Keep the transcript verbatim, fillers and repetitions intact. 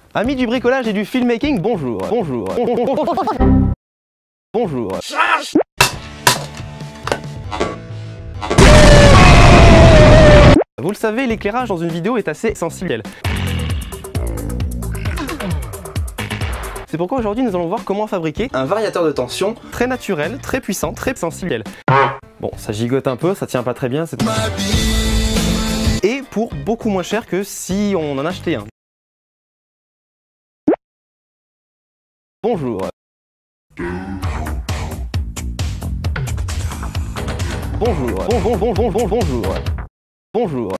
Amis du bricolage et du filmmaking, bonjour. Bonjour. Bonjour. Vous le savez, l'éclairage dans une vidéo est assez sensible. C'est pourquoi aujourd'hui nous allons voir comment fabriquer un variateur de tension très naturel, très puissant, très sensible. Bon, ça gigote un peu, ça tient pas très bien. Et pour beaucoup moins cher que si on en achetait un. Bonjour. Bonjour. Bon, bon, bon, bon, bon, bonjour. Bonjour.